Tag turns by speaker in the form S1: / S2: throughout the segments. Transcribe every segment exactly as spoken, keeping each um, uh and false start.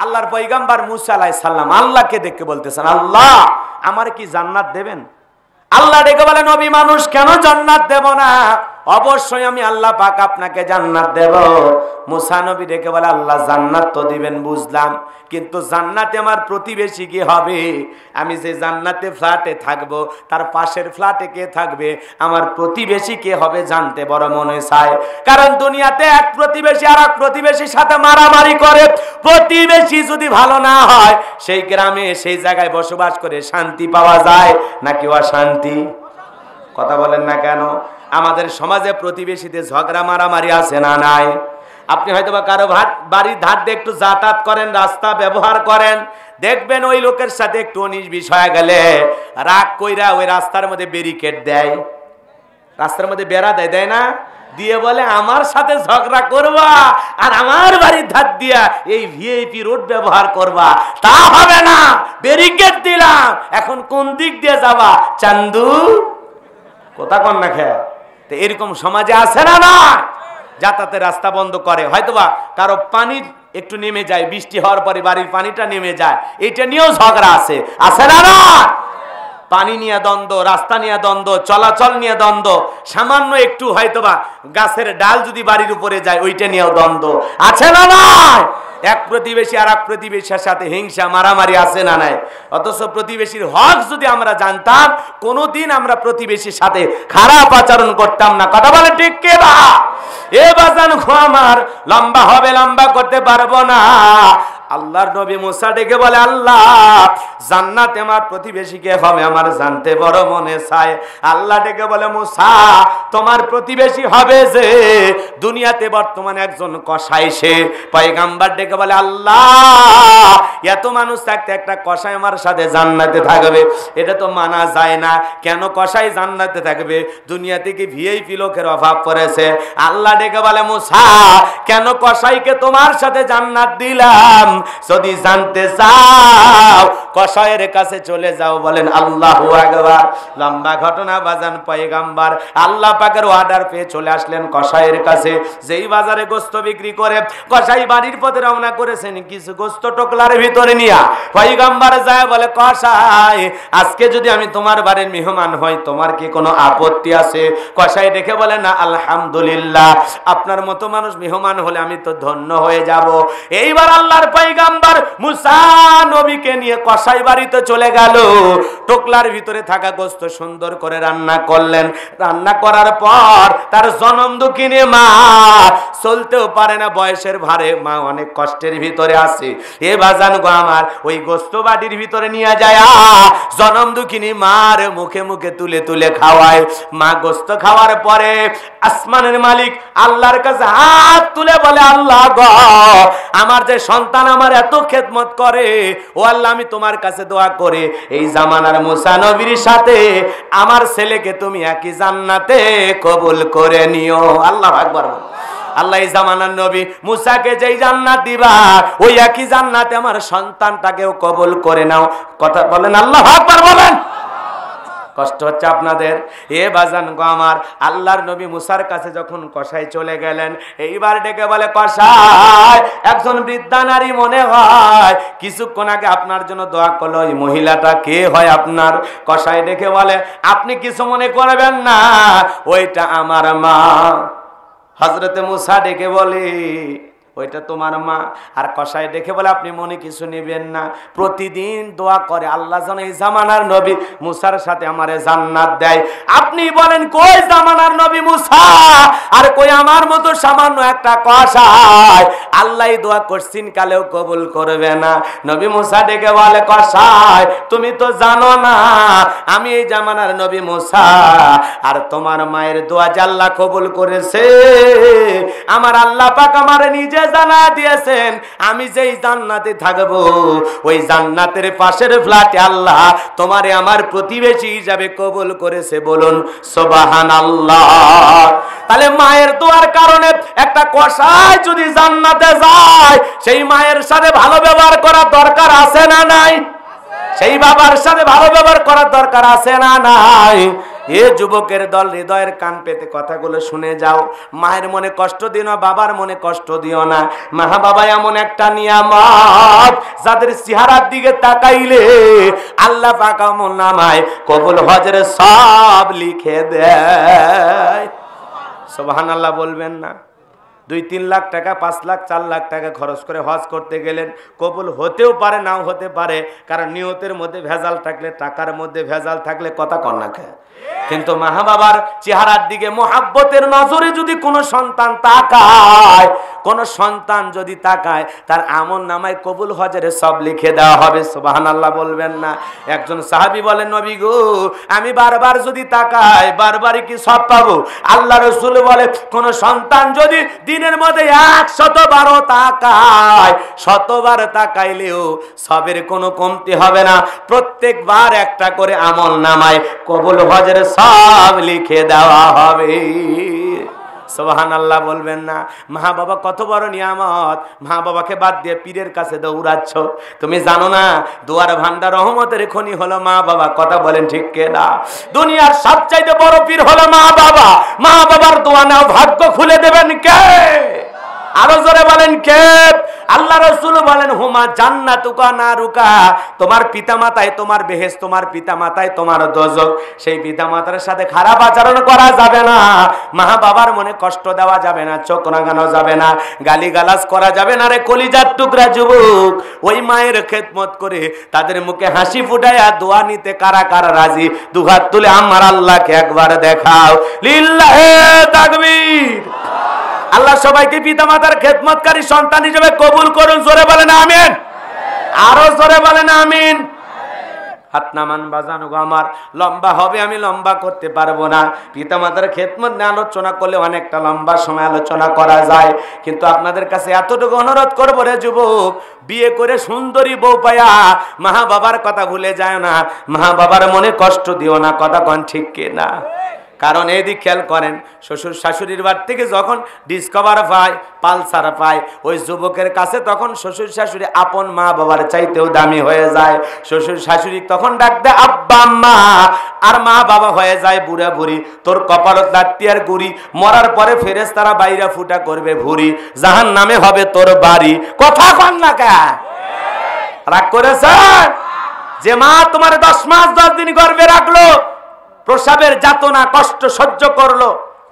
S1: আল্লাহর পয়গম্বর মুসা আলাইহিস সালাম আল্লাহকে দেখে বলতেছেন, আল্লাহ আমার কি জান্নাত দেবেন? আল্লাহ ডেকে বলে, নবী মানুষ কেন জান্নাত দেব না? অবশ্যই আমি আল্লাহ পাক আপনাকে জান্নাত দেব। মুসা নবী ডেকে বলে, আল্লাহ জান্নাত তো দিবেন বুঝলাম, কিন্তু জান্নাতে আমার প্রতিবেশী কি হবে? আমি যে জান্নাতে ফ্ল্যাটে থাকবো তার পাশের ফ্ল্যাটে কে থাকবে? আমার প্রতিবেশী কে হবে জানতে বড় মনে চায়। কারণ দুনিয়াতে এক প্রতিবেশী আর এক প্রতিবেশীর সাথে মারামারি করে। প্রতিবেশী যদি ভালো না হয়, সেই গ্রামে সেই জায়গায় বসবাস করে শান্তি পাওয়া যায় নাকি অশান্তি? কথা বলেন না কেন? আমাদের সমাজে প্রতিবেশীদের ঝগড়া মারামারি আছে না নাই? আপনি হয়তো বা কারো বাড়ির ধার দিয়ে একটু যাতায়াত করেন, রাস্তা ব্যবহার করেন, দেখবেন ওই লোকের সাথে একটু উনিশ বিশ হয়ে গেলে রাগ কইরা ওই রাস্তার মধ্যে ব্যারিকেড দেয়, রাস্তার মধ্যে বেড়া দেয়, দেয় না? দিয়ে বলে আমার সাথে ঝগড়া করবা আর আমার বাড়ির ধার দিয়া এই ভিআইপি রোড ব্যবহার করবা, তা হবে না, ব্যারিকেড দিলাম, এখন কোন দিক দিয়ে যাবা চান্দু? কথা কন না খেয়ে? তো এরকম সমাজে আছে না না? যাতায়াতের রাস্তা বন্ধ করে, হয়তোবা কারো পানি একটু নেমে যায়, বৃষ্টি হওয়ার পরে বাড়ির পানিটা নেমে যায়, এটা নিয়েও ঝগড়া আছে, আছে না না? পানি নিয়ে দ্বন্দ্ব, রাস্তা নিয়ে দ্বন্দ্ব, চলাচল নিয়ে দ্বন্দ্ব, সামান্য একটু হয়তোবা গাছের ডাল যদি বাড়ির উপরে যায় ওইটা নিয়েও দ্বন্দ্ব, আছে না না? এক প্রতিবেশী আর এক প্রতিবেশীর সাথে হিংসা মারামারি আছে না নাই? অথচ প্রতিবেশীর হক যদি আমরা জানতাম, কোনোদিন আমরা প্রতিবেশীর সাথে খারাপ আচরণ করতাম না। কথা বলে ঠিক কে বা? এ বাজান আমার লম্বা হবে, লম্বা করতে পারবো না। আল্লাহর নবী মুসা ডেকে বলে, আল্লাহ জান্নাতে আমার প্রতিবেশী কে হবে আমার জানতে বড় মনে চায়। আল্লাহ ডেকে বলে, মুসা তোমার প্রতিবেশী হবে যে দুনিয়াতে বর্তমানে একজন কসাই, সে পয়গম্বর ডেকে বলে, আল্লাহ এত মানুষ থাকতে একটা কসাই আমার সাথে জান্নাতে থাকবে, এটা তো মানা যায় না। কেন কসাই জান্নাতে থাকবে? দুনিয়া থেকে ভিআইপি লোকের অভাব পড়েছে। আল্লাহ ডেকে বলে, মুসা কেন কসাইকে তোমার সাথে জান্নাত দিলাম? যদি জানতে চাও কসাইয়ের কাছে চলে যাও। বলেন আল্লাহু আকবার। লম্বা ঘটনা বাজান, পয়গম্বর আল্লাহ পাকের অর্ডার পেয়ে চলে আসলেন কসাইয়ের কাছে। যেই বাজারে গোশত বিক্রি করে কসাই বাড়ির পথে রওনা করেছেন কিছু গোশত টোকলার ভিতরে নিয়া, পয়গম্বর যায় বলে, কসাই আজকে যদি আমি তোমার বাড়ির মেহমান হই তোমার কি কোনো আপত্তি আছে? কসাই দেখে বলে, না আলহামদুলিল্লাহ, আপনার মতো মানুষ মেহমান হলে আমি তো ধন্য হয়ে যাব। এইবার আল্লাহর পয়গম্বর মুসা নবীকে নিয়ে কসাই বাড়িতে চলে গেল। টোকলার ভিতরে থাকা গোশত সুন্দর করে রান্না করলেন। রান্না করার পর তার জনম দুঃখিনী মা, চলতেও পারে না বয়সের ভারে, মা অনেক কষ্টের ভিতরে আছে। এ বাজান গো আমার, ওই গোশত বাটির ভিতরে নিয়ে যায় জনম দুঃখিনী মার মুখে মুখে তুলে তুলে খাওয়ায়। মা গোশত খাওয়ার পরে আসমানের মালিক আল্লাহর কাছে হাত তুলে বলে, আল্লাহ গো আমার যে সন্তান আমার এত খেদমত করে, ও আল্লাহ আমি তোমার কাছে দোয়া করে এই জামানার মুসা নবীর সাথে আমার ছেলেকে তুমি একই জান্নাতে কবুল করে নিও। আল্লাহু আকবার। আল্লাহ এই জামানার নবী মুসাকে যেই জান্নাত দিবা ওই একই জান্নাতে আমার সন্তানটাকেও কবুল করে নাও। কথা বলেন আল্লাহু আকবার বলেন। কষ্ট হচ্ছে আপনাদের? এ বাজান গো আমার, আল্লাহর নবী মুসার কাছে যখন কসাই চলে গেলেন, এইবার ডেকে বলে, কসাই একজন বৃদ্ধা নারী মনে হয় কিছুক্ষণ আগে আপনার জন্য দোয়া করলো, ওই মহিলাটা কে হয় আপনার? কসাই ডেকে বলে, আপনি কিছু মনে করবেন না, ওইটা আমার মা। হযরতে মুসা ডেকে বলে, ওইটা তোমার মা। আর কসাই দেখে বলে, আপনি মনে কিছু নেবেন না, প্রতিদিন দোয়া করে আল্লাহ যেন এই জামানার নবী মুসার সাথে আমারে জান্নাত দেয়। আপনি বলেন কই জামানার নবী মুসা আর কই আমার মতো সামান্য একটা কসাই? আল্লাহ দোয়া করছেন কালেও কবুল করবে না। নবী মুসা ডেকে বলে, কসাই তুমি তো জানো না আমি এই জামানার নবী মুসা, আর তোমার মায়ের দোয়া যে আল্লাহ কবুল করেছে, আমার আল্লাহ পাক আমারে নিজে জানা দিয়েছেন আমি যেই জান্নাতে থাকবো ওই জান্নাতের পাশের ফ্ল্যাটে আল্লাহ তোমারে আমার প্রতিবেশী হিসাবে কবুল করেছে। বলুন সুবহানাল্লাহ। তাহলে মায়ের দোয়ার কারণে একটা কসাই যদি জান্নাতে যায়, সেই মায়ের সাথে ভালো ব্যবহার করার দরকার আছে না নাই? সেই বাবার সাথে ভালো ব্যবহার করার দরকার আছে না নাই? এ যুবকের দল, হৃদয়ের কান পেতে কথাগুলো শুনে যাও। মায়ের মনে কষ্ট দিও না, বাবার মনে কষ্ট দিও না। মা বাবা এমন একটা নিয়ামত, যাদের চেহারার দিকে তাকাইলে আল্লাহ পাক আমলনামায় কবুল হজের সব লিখে দেয়। সুবহানাল্লাহ বলবেন না? দুই তিন লাখ টাকা, পাঁচ লাখ, চার লাখ টাকা খরচ করে হজ করতে গেলেন, কবুল হতেও পারে, নাও হতে পারে, কারণ নিয়তের মধ্যে ভেজাল থাকলে, টাকার মধ্যে ভেজাল থাকলে কথা কন না খায়। কিন্তু মা বাবার চেহারার দিকে মোহাব্বতের নজরে যদি কোনো সন্তান তাকায়, কোন সন্তান যদি তাকায়, তার আমল নামায় কবুল হজের সব লিখে দেওয়া হবে। সুবহানাল্লাহ বলবেন না? একজন সাহাবী বলেন, নবী গো, আমি বারবার যদি তাকাই, বারবারই কি সব পাবো? আল্লাহ রাসূল বলে, কোন সন্তান যদি দিনের মধ্যে একশত বারো তাকায়, শতবার তাকাইলেও সবের কোনো কমতি হবে না। প্রত্যেকবার একটা করে আমল নামায় কবুল হজের সব লিখে দেওয়া হবে। সুবহানাল্লাহ বলবেন না? মা বাবা কত বড় নিয়ামত। মা বাবাকে বাদ দিয়ে পীরের কাছে দৌড়াচ্ছ, তুমি জানো না দুয়ার ভান্ডার রহমতের খনি হলো মা বাবা। কথা বলেন ঠিক কিনা? দুনিয়ার সবচাইতে বড় পীর হলো মা বাবা। মা বাবার দোয়া নাও, ভাগ্য খুলে দেবেন কে? আরো জোরে বলেন কে? আল্লাহ রাসূল বলেন, হুমা জান্নাতুকা নারুকা, তোমার পিতামাতায় তোমার বেহেশত, তোমার পিতামাতায় তোমার দোজখ। সেই পিতামাতার সাথে খারাপ আচরণ করা যাবে না, মা বাবার মনে কষ্ট দেওয়া যাবে না, চোখ রাঙানো যাবে না, গালিগালাজ করা যাবে না। রে কলিজার টুকরা যুবক, ওই মায়ের খেদমত করে তাদের মুখে হাসি ফুটাইয়া দোয়া নিতে কারা কারা রাজি? দুহাত তুলে আমার আল্লাহকে একবার দেখাও। লিল্লাহে তাকবীর। আল্লাহ সবাইকে পিতামাতার খেদমতকারী সন্তান হিসেবে কবুল করুন। জোরে বলেন আমিন। আরো জোরে বলেন আমিন। হাত নামান বাজানো গো আমার, লম্বা হবে, আমি লম্বা করতে পারবো না। পিতামাতার খেদমত নিয়ে আলোচনা করলে অনেকটা লম্বা সময় আলোচনা করা যায়, কিন্তু আপনাদের কাছে এতটুকু অনুরোধ করবো, রে যুবক, বিয়ে করে সুন্দরী বউ পায়া মা বাবার কথা ভুলে যায় না, মা বাবার মনে কষ্ট দিও না। কথা কন ঠিক কিনা? কারণ এই দিক খেয়াল করেন, শ্বশুর শাশুড়ির বাড়ি থেকে যখন ডিসকভার পায়, পালসার পায়, ওই যুবকের কাছে তখন শ্বশুর শাশুড়ি আপন মা বাবার চাইতেও দামি হয়ে যায়। শ্বশুর শাশুড়ি তখন ডাক দেয় আব্বা আম্মা, আর মা বাবা হয়ে যায় বুড়া বুড়ি। তোর কপালত লাত্তি আর গুড়ি, মরার পরে ফেরেশতারা বাইরা ফুটা করবে ভুরি, জাহান নামে হবে তোর বাড়ি। কথা কন না কে? রাগ করেছেন? যে মা তোমার দশ মাস দশ দিন গর্ভে রাখলো, প্রসাবের যাতনা কষ্ট সহ্য করলো,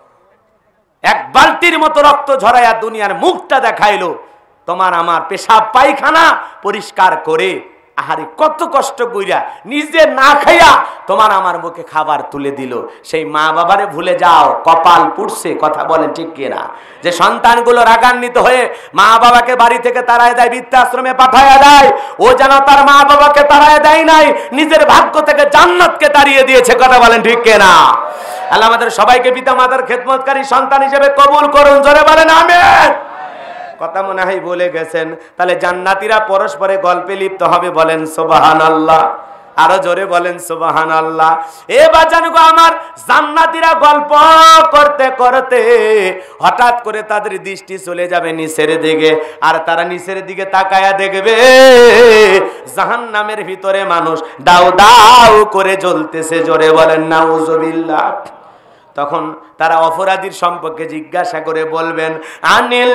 S1: এক বালতির মতো রক্ত ঝরাইয়া দুনিয়ার মুখটা দেখাইলো, তোমার আমার পেশাব পায়খানা পরিষ্কার করে, আহারে কত কষ্ট কইরা নিজে না খাইয়া তোমার আমার মুখে খাবার তুলে দিল। সেই মা বাবারে ভুলে যাও, কপাল পুড়ছে। কথা বলেন ঠিক কিনা? যে সন্তানগুলো রাগান্বিত হয়ে মা বাবাকে বাড়ি থেকে তাড়ায় দেয়, বৃদ্ধাশ্রমে পাঠায় দেয়, ও যেন তার মা বাবাকে তাড়ায় দেয় নাই, নিজের ভাগ্য থেকে জান্নাতকে তাড়িয়ে দিয়েছে। কথা বলেন ঠিক কিনা? আল্লাহ আমাদের সবাইকে পিতা মাতার খেদমতকারী সন্তান হিসেবে কবুল করুন। জোরে বলেন আমিন। কথা মনে হয় বলে গেছেন। তাহলে জান্নাতীরা পরস্পরে গল্পে লিপ্ত হবে, বলেন সুবহানাল্লাহ। আরো জোরে বলেন সুবহানাল্লাহ। এ বাজান গো আমার, জান্নাতীরা গল্প করতে করতে হঠাৎ করে তাদের দৃষ্টি চলে যাবে নিচের দিকে, আর তারা নিচের দিকে তাকায়া দেখবে জাহান্নামের ভিতরে মানুষ দাউ দাউ করে জ্বলতেছে। জোরে বলেন নাউজুবিল্লাহ। তখন তারা অপরাধীর সম্পর্কে জিজ্ঞাসা করে বলবেন, আনিল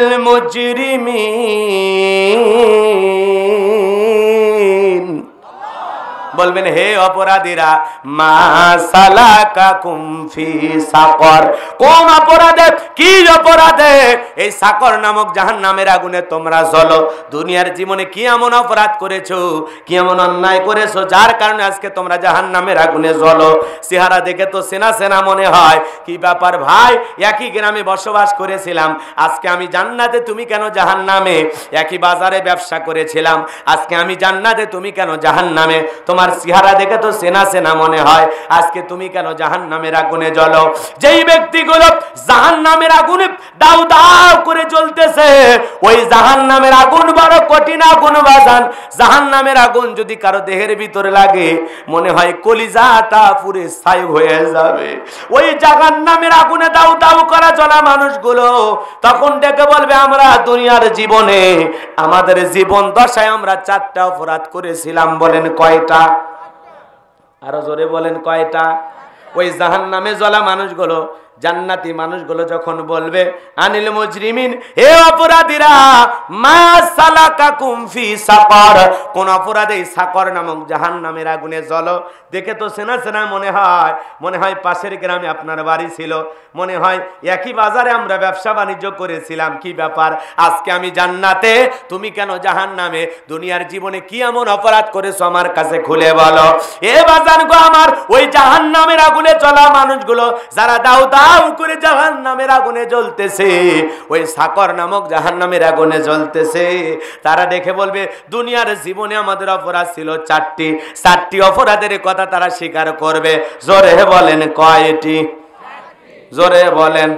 S1: মুজরিমিন, বলবেন হে অপরাধীরা, মা সালাকাকুম ফি সাকর, কোন অপরাধে, কি অপরাধে এই সাকর নামক জাহান্নামের আগুনে তোমরা জ্বলো? দুনিয়ার জীবনে কি এমন অপরাধ করেছো, কি এমন অন্যায় করেছো যার কারণে আজকে তোমরা জাহান্নামের আগুনে জ্বলো? চেহারা দেখে তো সেনা সেনা মনে হয়। কি ব্যাপার ভাই, একই গ্রামে বসবাস করেছিলাম, আজকে আমি জান্নাতে, তুমি কেন জাহান্নামে? একই বাজারে ব্যবসা করেছিলাম, আজকে আমি জান্নাতে, তুমি কেন জাহান্নামে? তোমার চেহারা দেখে তো সেনা সেনা মনে হয়, আজকে তুমি কেন জাহান্নামের আগুনে জ্বলো? যেই ব্যক্তিগুলো জাহান্নামের আগুনে দাউ দাউ করে জ্বলতেছে, ওই জাহান্নামের আগুন বড় কঠিন আগুন বাজান। জাহান্নামের আগুন যদি কারো দেহের ভিতরে লাগে, মনে হয় কলিজাটা পুরে ছাই হয়ে যাবে। ওই জাহান্নামের আগুনে দাউ দাউ করা জ্বলা মানুষগুলো তখন ডেকে বলবে, আমরা দুনিয়ার জীবনে, আমাদের জীবন দশায় আমরা চারটা অপরাধ করেছিলাম। বলেন কয়টা? আরো জোরে বলেন কয়টা? ওই জাহান্নামে জ্বলা মানুষগুলো জান্নাতি মানুষগুলো যখন বলবে আনিল মুজরিমিন, হে অপরাধীরা, মা সালাকাকুম ফি সাকার, কোন অপরাধে সাকর নামক জাহান্নামের আগুনে জ্বলো। দেখে তো চেনা চেনা মনে হয়, মনে হয় পাশের গ্রামে আপনার বাড়ি ছিল, মনে হয় একই বাজারে আমরা ব্যবসা বাণিজ্য করেছিলাম। কি ব্যাপার, আজকে আমি জান্নাতে, তুমি কেন জাহান্নামে? দুনিয়ার জীবনে কি এমন অপরাধ করেছো আমার কাছে খুলে বলো। এ বাজার গো আমার, ওই জাহান্নামের আগুনে জ্বলা মানুষগুলো যারা দাও দাও করে জাহান্নামের আগুনে জ্বলতেছে, ওই সাকর নামক জাহান্নামের আগুনে জ্বলতেছে, তারা দেখে বলবে দুনিয়ার জীবনে আমাদের অপরাধ ছিল চারটি, চারটি অপরাধের কথা তারা স্বীকার করবে। জোরে বলেন কয়টি? জোরে বলেন।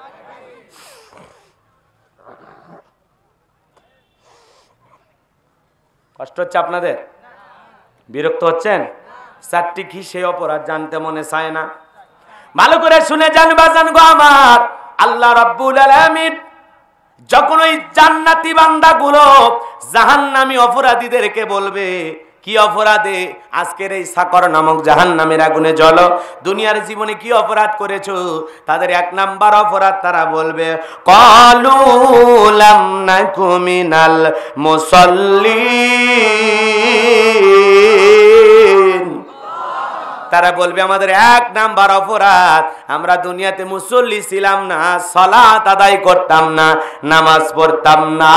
S1: কষ্ট হচ্ছে আপনাদের? বিরক্ত হচ্ছেন? চারটি কি সেই অপরাধ জানতে মনে চায় না? ভালো করে শুনে যান বাজান গো আমার, আল্লাহ রাব্বুল আলামিন যখন ওই জান্নাতি বান্দাগুলো জাহান্নামী অপরাধীদেরকে বলবে, কি অপরাধে আজকের এই সাকর নামক জাহান্নামের আগুনে জ্বলো, দুনিয়ার জীবনে কি অপরাধ করেছো? তাদের এক নাম্বার অপরাধ তারা বলবে, ক্বালু লাম নাকু মিনাল মুসাল্লিন। তারা বলবে আমাদের এক নাম্বার অপরাধ, আমরা দুনিয়াতে মুসল্লি ছিলাম না, সালাত আদায় করতাম না, নামাজ পড়তাম না।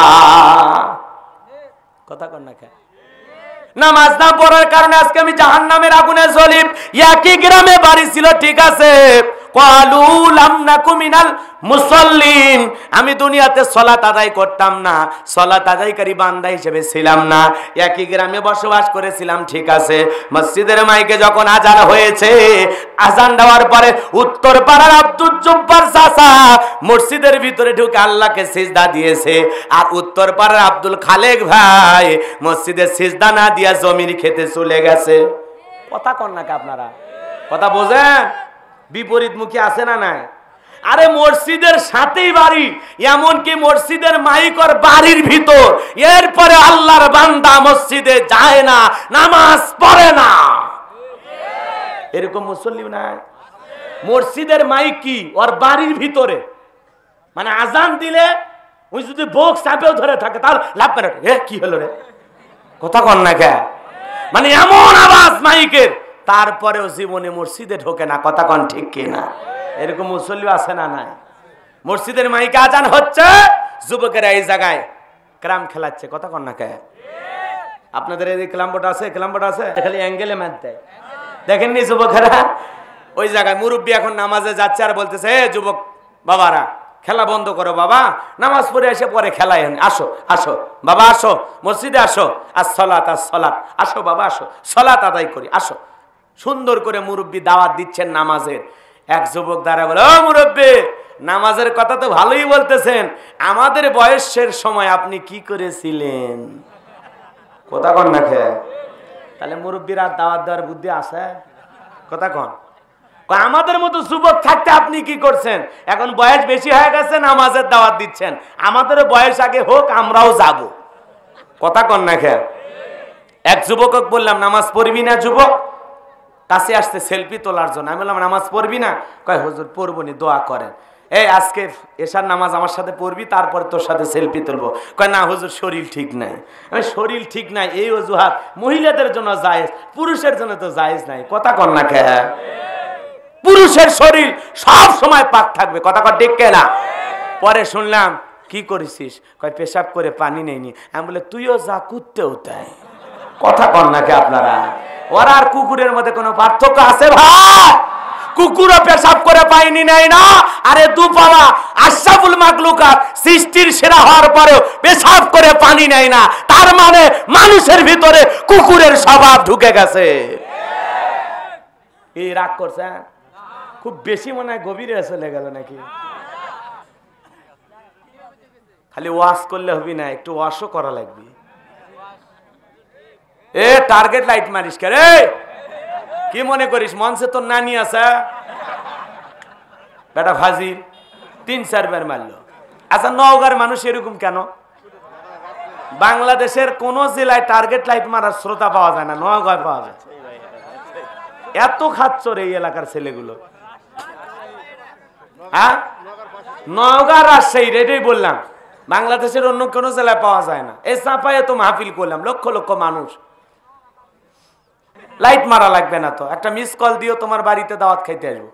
S1: কথা কন না কেন? নামাজ না পড়ার কারণে আজকে আমি জাহান্নামের আগুনে জ্বলি। একই গ্রামে বাড়ি ছিল, ঠিক আছে, ক্বালু লাম নাকু মিনাল মুসাল্লিন, আমি দুনিয়াতে সালাত আদায় করতাম না, সালাত আদায়কারী বান্দা হিসেবে ছিলাম না, একই গ্রামে বসবাস করেছিলাম, ঠিক আছে। মসজিদের মাইকে যখন আজান হয়েছে, আজান দেওয়ার পরে উত্তর পাড়ার আব্দুল জব্বার চাচা মসজিদের ভিতরে ঢুকে আল্লাহকে সিজদা দিয়েছে, আর উত্তর পাড়ার আব্দুল খালেক ভাই মসজিদে সিজদা না দিয়া জমির খেতে চলে গেছে। কথা কন নাকি আপনারা? কথা বোঝেন? বিপরীত মুখী আছে না নাই? আরে মসজিদের সাথেই বাড়ি, এমনকি মসজিদের মাইকর বাড়ির ভিতর, এরপরে আল্লাহর বান্দা মসজিদে যায় না, নামাজ পড়ে না, এরকম মুসল্লি নাই? মসজিদের মাইক কি ওর বাড়ির ভিতরে, মানে আজান দিলে ওই যদি বক্স চাপেও ধরে থাকে তাহলে লাভ করে, এ কি হলো রে, কথা কন না কে? মানে এমন আওয়াজ মাইকের, তারপরেও জীবনে মসজিদে ঢোকে না। কথা কন ঠিক কিনা? এরকম মুসল্লি আছে না নাই? মসজিদের মাইকে আজান হচ্ছে, যুবকেরা এই জায়গায় ক্রাম খেলাচ্ছে। কথা কন না কে? আপনাদের এই ক্লাম বোর্ড আছে? ক্লাম বোর্ড আছে, খালি অ্যাঙ্গেলে ম্যাচ দেয়, দেখেননি যুবকেরা? ওই জায়গায় মুরব্বী এখন নামাজে যাচ্ছে আর বলতেছে, এ যুবক বাবারা, খেলা বন্ধ করো বাবা, নামাজ পড়ে এসে পরে খেলায় আসো, আসো বাবা, আসো মসজিদে আসো, আর সলাত, আর সলাত, আসো বাবা আসো, সলাত আদায় করি, আসো। সুন্দর করে মুরব্বী দাওয়াত দিচ্ছেন নামাজের। এক যুবক দ্বারা বলে, ও মুরব্বী, নামাজের কথা তো ভালোই বলতেছেন, আমাদের বয়সের সময় আপনি কি করেছিলেন? কথা কন না খে? তাহলে মুরব্বীর আর দাওয়াত দেওয়ার বুদ্ধি আছে? কথা কন। আমাদের মতো যুবক থাকতে আপনি কি করছেন? এখন বয়স বেশি হয়ে গেছে, নামাজের দাওয়াত দিচ্ছেন, আমাদের বয়স আগে হোক, আমরাও যাব। কথা কন না খে? এক যুবক বললাম, নামাজ পড়বি না? যুবক কাছে আসতে সেলফি তোলার জন্য। আমি বললাম, নামাজ পড়বি না? কয় হুজুর পড়বো নি, দোয়া করেন। এই আজকে এশার নামাজ আমার সাথে পড়বি, তারপর তোর সাথে সেলফি তুলবো। কয় না হুজুর, শরীর ঠিক নাই। আমি শরীর ঠিক নাই এই অজুহাত মহিলাদের জন্য জায়েজ, পুরুষের জন্য তো জায়েজ নাই। কথা কন না কে? পুরুষের শরীর সব সময় পাক থাকবে। কথা কর ঠিক না? পরে শুনলাম, কি করেছিস? কয় পেশাব করে পানি নেইনি। আমি বলে, তুইও যা, কুত্তেও তাই। কথা কন না কে আপনারা? ওরা আর কুকুরের মধ্যে কোনো পার্থক্য আছে ভাই? কুকুরও পেশাব করে পানি নেয় না, আরে দুপালা আশরাফুল মাখলুকাত সৃষ্টির সেরা হওয়ার পরেও পেশাব করে পানি নেয় না, তার মানে মানুষের ভিতরে কুকুরের স্বভাব ঢুকে গেছে। এই রাগ করছে, খুব বেশি মনে হয় গভীরে চলে গেল নাকি? খালি ওয়াশ করলে হবি না, একটু ওয়াশও করা লাগবে। এ টার্গেট লাইট মারিস কে রে? কি মনে করিস মঞ্চে তোর নানি আছে? বেটা ফাজিল, তিন চারবার মারলো। আচ্ছা, নওগাঁর মানুষ এরকম কেন? বাংলাদেশের কোন জেলায় টার্গেট লাইট মারার শ্রোতা পাওয়া যায় না, নওগাঁয় পাওয়া যায়। এত খাচ্ছর এই এলাকার ছেলেগুলো, হ্যাঁ নওগাঁ রাজশাহী এটাই বললাম, বাংলাদেশের অন্য কোনো জেলায় পাওয়া যায় না। এই চাপায়ে তো মাহফিল করলাম, লক্ষ লক্ষ মানুষ, লাইট মারা লাগবে না তো, একটা মিস কল দিও, তোমার বাড়িতে দাওয়াত খাইতে আসবো।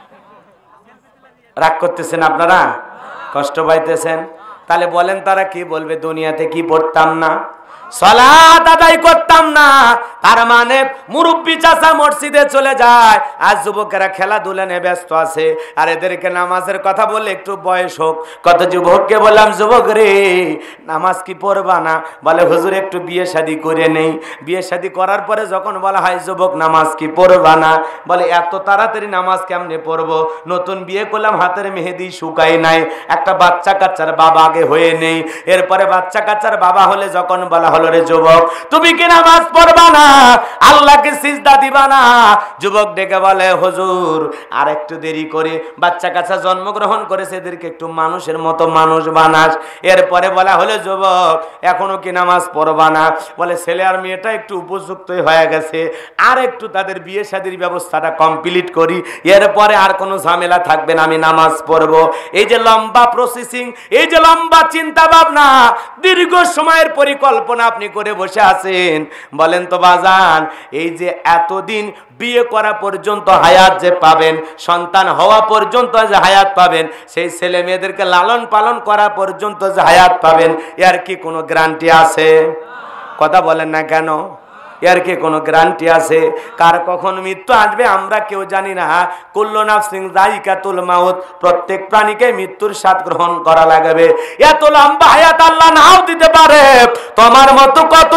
S1: রাগ করতেছেন আপনারা, কষ্ট পাইতেছেন, তাহলে বলেন তারা কি বলবে? দুনিয়াতে কি পড়তাম না, সালাত আদায় করতাম না, তার মানে মুরব্বী চাচা মসজিদে চলে যায়, আর যুবকেরা খেলাধুলা নিয়ে ব্যস্ত আছে। আর এদেরকে নামাজের কথা বললে একটু বয়স হোক, কত যুবককে বললাম যুবক রে নামাজ কি পড়বা না, বলে হুজুর একটু বিয়ে শাদী করে নেই। বিয়ে শাদী করার পরে যখন বলা হয় যুবক নামাজ কি পড়বা না, বলে এত তাড়াতাড়ি নামাজ কেমনে পড়বো, নতুন বিয়ে করলাম, হাতের মেহেদি শুকাই নাই, একটা বাচ্চা কাচ্চার বাবা আগে হয়ে নেই। এরপরে বাচ্চা কাচ্চার বাবা হলে যখন বলা হলো রে যুবক তুমি কি নামাজ পড়বা না, আল্লাহকে সিজদা দিবা না, যুবক ডেকে বলে হুজুর আর একটু দেরি করে, বাচ্চা কাচ্চা জন্মগ্রহণ করেছে, এদেরকে একটু মানুষের মতো মানুষ বানাস। এরপরে বলা হলো যুবক এখনো কি নামাজ পড়বা না, বলে ছেলে আর মেয়েটা একটু উপযুক্ত হয়ে গেছে, আর একটু তাদের বিয়ে শাদীর ব্যবস্থাটা কমপ্লিট করি, এরপরে আর কোনো ঝামেলা থাকবে না, আমি নামাজ পড়বো। এই যে লম্বা প্রসেসিং, এই যে লম্বা চিন্তা ভাবনা, দীর্ঘ সময়ের পরিকল্পনা আপনি করে বসে আছেন, বলেন তো বাজান এই যে এতদিন বিয়ে করা পর্যন্ত হায়াত যে পাবেন, সন্তান হওয়া পর্যন্ত যে হায়াত পাবেন, সেই ছেলে মেয়েদেরকে লালন পালন করা পর্যন্ত যে হায়াত পাবেন, এর কি কোনো গ্যারান্টি আছে? কথা বলেন না কেন? এর কি কোনো গ্যারান্টি আছে? কার কখন মৃত্যু আসবে আমরা কেউ জানি না। কুল্লু নাফসিন যায়িকাতুল মাউত, প্রত্যেক প্রাণীকে মৃত্যুর স্বাদ গ্রহণ করা লাগবে। এত লম্বা হায়াত আল্লাহ নাও দিতে পারে। তোমার মতো কত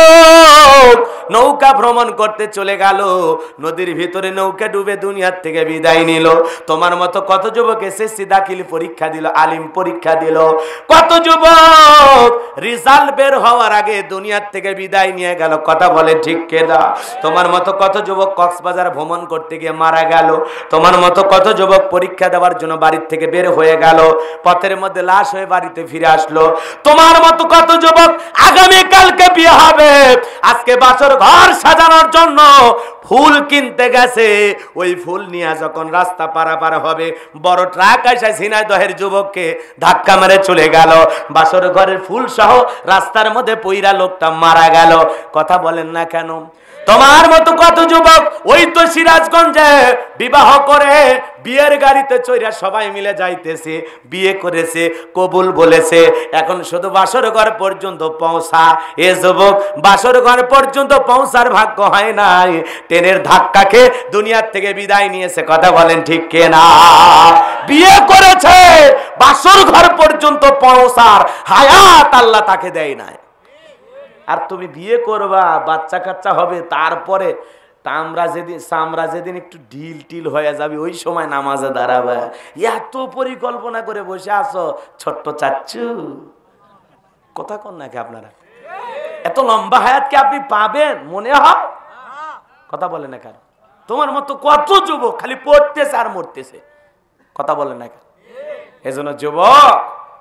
S1: যুবক নৌকা ভ্রমণ করতে চলে গেল, নদীর ভিতরে নৌকা ডুবে দুনিয়ার থেকে বিদায় নিল। তোমার মতো কত যুবক এসএসসি দাখিল পরীক্ষা দিল, আলিম পরীক্ষা দিল, কত যুবক রেজাল্ট বের হওয়ার আগে দুনিয়ার থেকে বিদায় নিয়ে গেল। কথা বলে ঠিক কেনা? তোমার মতো কত যুবক কক্সবাজার ভ্রমণ করতে গিয়ে মারা গেল। তোমার মতো কত যুবক পরীক্ষা দেওয়ার জন্য বাড়ির থেকে বের হয়ে গেল, পথের মধ্যে লাশ হয়ে বাড়িতে ফিরে আসলো। তোমার মতো কত যুবক আগামী কালকে বিয়ে হবে, আজকে বাসর ঘর সাজানোর জন্য ফুল কিনতে গেছে, ওই ফুল নিয়ে যখন রাস্তা পারাপার হবে, বড় ট্রাক এসে ঝিনাইদহের যুবককে ধাক্কা মেরে চলে গেল, বাসর ঘরের ফুল সহ রাস্তার মধ্যে পইরা লোকটা মারা গেল। কথা বলেন না কেন? তোমার মতো কত যুবক ওই তো সিরাজগঞ্জে বিবাহ করে বিয়ের গাড়িতে চড়া সবাই মিলে যাইতেছে, বিয়ে করেছে, কবুল বলেছে, এখন শুধু বাসর ঘর পর্যন্ত পৌঁছা। এ যুবক বাসর ঘর পর্যন্ত পৌঁছার ভাগ্য হয় নাই, ট্রেনের ধাক্কাকে দুনিয়ার থেকে বিদায় নিয়েছে। কথা বলেন ঠিক কিনা? বিয়ে করেছে, বাসর ঘর পর্যন্ত পৌঁছার হায়াত আল্লাহ তাকে দেয় নাই। আর তুমি বিয়ে করবা, বাচ্চা কাচ্চা হবে, তারপরে তামরা যেদিন সামরা যেদিন একটু ঢিল টিল হয়ে যাবে, ওই সময় নামাজে দাঁড়াবে। এত পরিকল্পনা করে বসে আছো ছোট্ট চাচ্চু। কথা কন নাকি আপনারা? এত লম্বা হায়াত কি আপনি পাবেন মনে হয়? কথা বলে না কেন? তোমার মতো কত যুবক খালি পড়তেছে আর মরতেছে। কথা বলে না কেন? এজন্য যুবক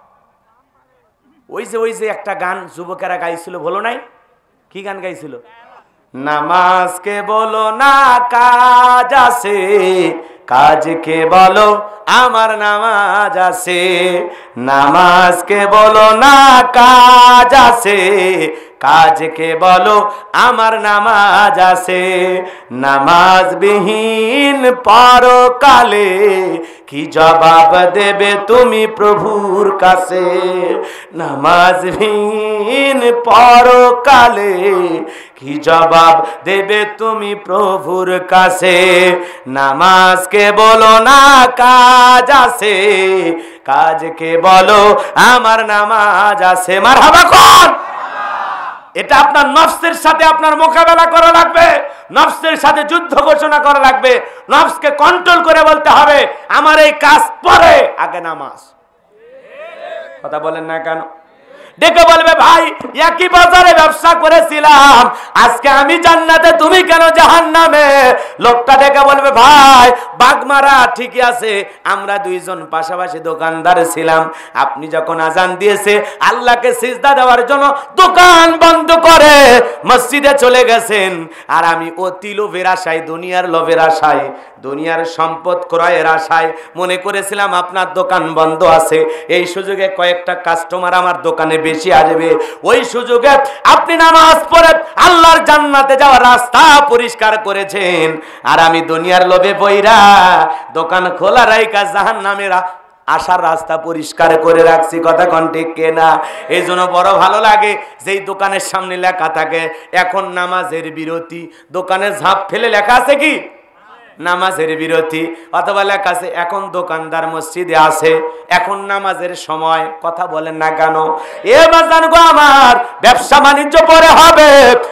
S1: ওই যে ওই যে একটা গান যুবকেরা গাইছিল, বলো নাই? কি গান গাইছিল? নামাজকে বলো না কাজ আছে, কাজকে বলো আমার নামাজ আছে। নামাজকে বলো না কাজ আছে, কাজকে বলো আমার নামাজ আছে। নামাজ বিহীন পরকালে কি জবাব দেবে তুমি প্রভুর কাছে। নামাজ বিহীন পরকালে কি জবাব দেবে তুমি প্রভুর কাছে। নামাজকে বলো না কাজ আছে, কাজকে বলো আমার নামাজ আছে। মারহাবা কোন? এটা আপনার নফসের সাথে আপনার মোকাবেলা করা লাগবে, নফসের সাথে যুদ্ধ ঘোষণা করা লাগবে। নফসকে কন্ট্রোল করে বলতে হবে আমার এই কাজ পরে, আগে নামাজ। কথা বলেন না কেন? ডেকে বলবে ভাই একই বাজারে ব্যবসা করেছিলাম, আজকে আমি জান্নাতে তুমি কেন জাহান্নামে? লোকটা ডেকে বলবে ভাই বাগমারা ঠিকই আছে, আমরা দুইজন পাশাপাশি দোকানদার ছিলাম, আপনি যখন আজান দিয়েছে আল্লাহকে সিজদা দেওয়ার জন্য দোকান বন্ধ করে মসজিদে চলে গেছেন, আর আমি অতি লোভের আশায়, দুনিয়ার লোভের আশায়, দুনিয়ার সম্পদ ক্রয়ের আশায় মনে করেছিলাম আপনার দোকান বন্ধ আছে, এই সুযোগে কয়েকটা কাস্টমার আমার দোকানে বেশি আসবে, ওই সুযোগে আপনি নামাজ পড়ে আল্লাহর জান্নাতে যাওয়ার রাস্তা পরিষ্কার করেছেন, আর আমি দুনিয়ার লোভে বইরা দোকান খোলা রাইকা জাহান্নামের আসার রাস্তা পরিষ্কার করে রাখছি। কথা কোন ঠিক কিনা? এই জন্য বড় ভালো লাগে যেই দোকানের সামনে লেখা থাকে এখন নামাজের বিরতি, দোকানে ঝাঁপ ফেলে লেখা আছে কি নামাজের বিরতি, অথবা লেখা আছে এখন দোকানদার মসজিদে আছে, এখন নামাজের সময়। কথা বলেন না কেন? এ বাজান গো আমার, ব্যবসা বাণিজ্য পরে হবে,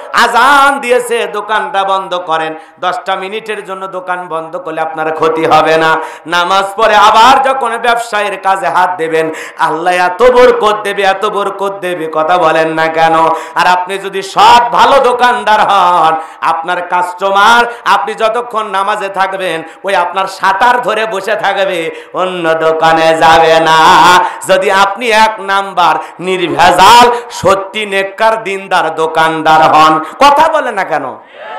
S1: আজান দিয়েছে দোকানটা বন্ধ করেন, দশটা মিনিটের জন্য দোকান বন্ধ করলে আপনার ক্ষতি হবে না। নামাজ পড়ে আবার যখন ব্যবসায়ের কাজে হাত দেবেন আল্লাহ এত বরকত দেবে, এত বরকত দেবে। কথা বলেন না কেন? আর আপনি যদি সৎ ভালো দোকানদার হন, আপনার কাস্টমার আপনি যতক্ষণ নামাজে থাকবেন ওই আপনার শাটার ধরে বসে থাকবে, অন্য দোকানে যাবে না। যদি আপনি এক নাম্বার নির্ভেজাল সত্যি নেককার দিনদার দোকানদার হন। কথা বলে না কেন?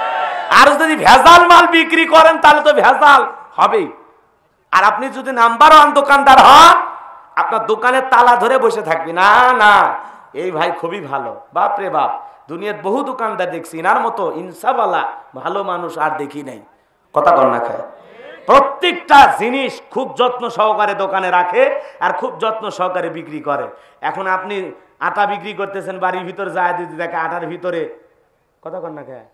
S1: আর যদি ভেজাল মাল বিক্রি করেন তাহলে তো ভেজাল হবেই। আর আপনি যদি নাম্বার ওয়ান দোকানদার হন আপনার দোকানের তালা ধরে বসে থাকবি, না না এই ভাই খুবই ভালো, বাপ রে বাপ, দুনিয়ার বহু দোকানদার দেখছি, ইনার মতো ইনসাফওয়ালা ভালো মানুষ আর দেখি নাই। কথা কর না খায়, প্রত্যেকটা জিনিস খুব যত্ন সহকারে দোকানে রাখে আর খুব যত্ন সহকারে বিক্রি করে। এখন আপনি আটা বিক্রি করতেছেন, বাড়ির ভিতরে যায় দিদি দেখে আটার ভিতরে, কথা কর না খায়,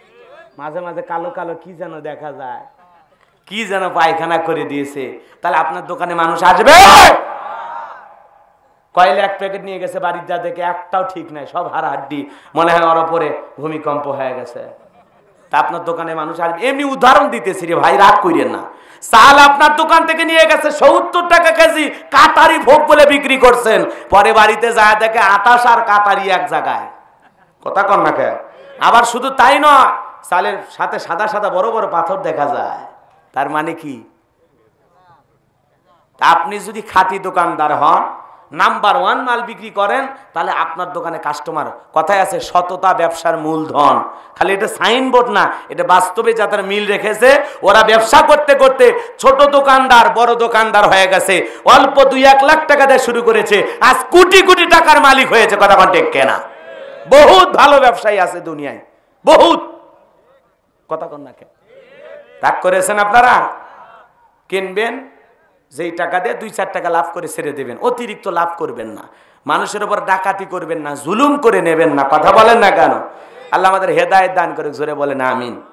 S1: মাঝে মাঝে কালো কালো কি যেন দেখা যায়, কি যেন পায়খানা করে দিয়েছে, তাহলে আপনার দোকানে মানুষ আসবে? কয়েল এক প্যাকেট নিয়ে গেছে বাড়ির যা দেখে একটাও ঠিক নাই, সব হাড়াহাড্ডি, মনে হয় ওর ওপরে ভূমিকম্প হয়ে গেছে, তা আপনার দোকানে মানুষ আসবে? এমনি উদাহরণ দিতেছি রে ভাই, রাগ করিয়েন না। চাল আপনার দোকান থেকে নিয়ে গেছে সত্তর টাকা কেজি, কাটারি ভোগ বলে বিক্রি করছেন, পরে বাড়িতে যায় দেখে আটাশ আর কাটারি এক জায়গায়। কথা কন না কে? আবার শুধু তাই নয়, চালের সাথে সাদা সাদা বড় বড় পাথর দেখা যায়, তার মানে কি? আপনি যদি খাঁটি দোকানদার হন, নাম্বার ওয়ান মাল বিক্রি করেন, তাহলে আপনার দোকানে কাস্টমার। কথায় আছে সততা ব্যবসার মূলধন। খালি এটা সাইনবোর্ড না, এটা বাস্তবে যাদের মিল রেখেছে ওরা ব্যবসা করতে করতে ছোট দোকানদার বড় দোকানদার হয়ে গেছে, অল্প দুই এক লাখ টাকা দিয়ে শুরু করেছে, আজ কোটি কোটি টাকার মালিক হয়েছে। কথা ঠিক কেনা? বহুত ভালো ব্যবসায়ী আছে দুনিয়ায়, বহুত। কথা কন না কেন? রাগ করেছেন আপনারা? কিনবেন যেই টাকা দিয়ে দুই চার টাকা লাভ করে ছেড়ে দেবেন, অতিরিক্ত লাভ করবেন না, মানুষের উপর ডাকাতি করবেন না, জুলুম করে নেবেন না। কথা বলেন না কেন? আল্লাহ আমাদের হেদায়েত দান করে, জোরে বলেন আমিন।